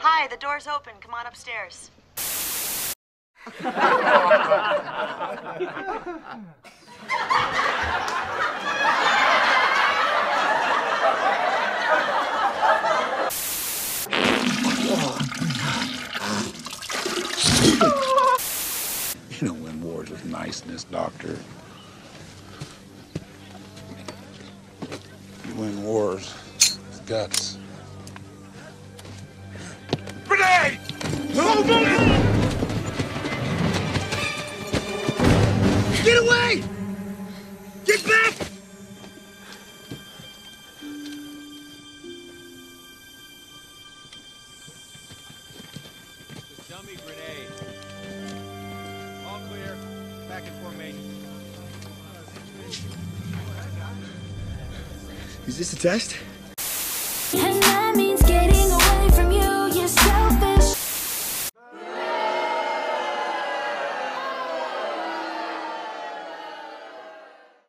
Hi, the door's open. Come on upstairs. You don't win wars with niceness, Doctor. You win wars with guts. Grenade! Oh, get away! Get back! Dummy grenade. All clear. Back in formation. Is this a test?